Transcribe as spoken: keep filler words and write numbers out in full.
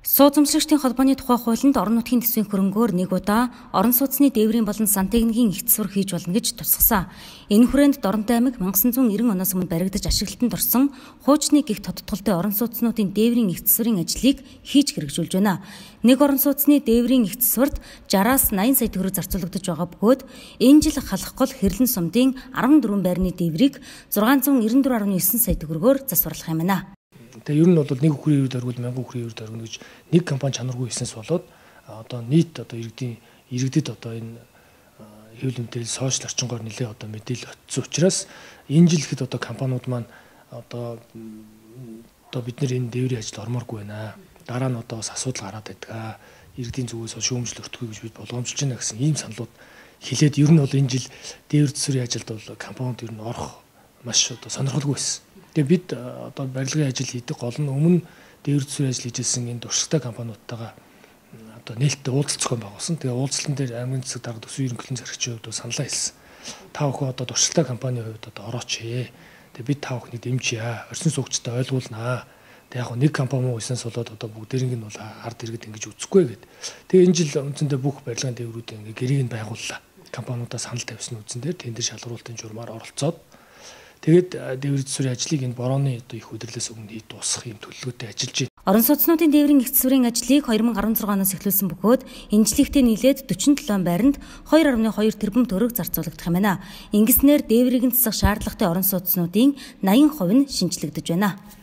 Сууцамшлагчдын холбооны тухай хуулинд орон нутгийн төсвийн хөрөнгөөр нэг удаа орон сууцны дээврийн болон сантехникийн их засвар хийж болно гэж тусгасан. Энэ хүрээнд Доронтой аймаг мянга санаа зүүн девять оноос өмнө баригдаж ашиглалтанд орсон хуучны гих тодтголтой орон сууцнуудын дээврийн их засварын ажлыг хийж хэрэгжүүлж байна. Нэг орон сууцны дээврийн их засварт шестьдесят-аас восемьдесят сая төгрөг зарцуулагдаж байгаа бөгөөд энэ жил халах гол хэрлэн сумдын дөрвөн байрны дээврийг зургаан зуун найман дөрвөн гаруй девять сая төгрөгөөр засварлах юм байна. Тэгээ ер нь бол нэг үхрийн үр дөрвөл мянган үхрийн үр дөрвөн гэж нэг компани чанаргүй хийснээс болоод одоо нийт одоо иргэдийн иргэдэд одоо энэ хэвлэл мэдээлэл сошиал орчингоор нэлээ одоо мэдээлэл очсон учраас энэ жил ихэд одоо компаниуд маань одоо одоо бид нэр энэ дээврийн ажил ормооргүй байна. Дараа нь одоо бас асуудал гараад байдаг. Иргэдийн зүгээс шүүмжил өртгөе гэж бид болгоомжлж байна гэсэн ийм саналууд хэлээд ер нь бол энэ жил дээвэр засварын ажилд бол компаниуд ер нь орох маш одоо сонирхолгүй байсан. Тэгээ бид одоо барилгын ажил хийдэг гол нь өмнө дээвэр засварын ажил хийжсэн энэ туршлагатай компаниудтайгаа одоо нээлттэй уулзалт зохион байгуулсан. Тэгээ уулзалтын дээр аймгийн засаг дарга төсвийн ерөнхийлөгчийн зарагчийн хувьд саналаа хэлсэн. Та бүхэн одоо туршлагатай компанийн хувьд одоо орооч ээ. Тэгээ бид та бүхнийг дэмжийе. Орчин суугчтай ойлгуулнаа. Тэгээ яг нэг компани муу хийснээс болоод одоо бүгдээрийг нь бол ард иргэд ингэж үзэхгүй гэд. Тэгээ энэ жил үндсэндээ бүх барилгын дээврүүдээ ингээ гэрийг нь байгууллаа. Компаниудаа санал тавьсан үндсэн дээр тэн дээр шалгуулалтын журмаар оролцоод тэгээд дээврийн засварын ажлыг энэ борооны одоо их удирлээс өмнө хий дуусгах юм төлөвлөгөөтэй ажиллаж байна. Орон сууцнуудын дээврийн их засварын ажлыг две тысячи сорок шесть оноос эхлүүлсэн бөгөөд энэ жилийнхтэй нийлээд forty seven байранд two point two тэрбум төгрөг зарцуулагдах юм байна. Ингэснээр дээврийг нь засах шаардлагатай орон сууцнуудын eighty percent нь шинжлэгдэж байна.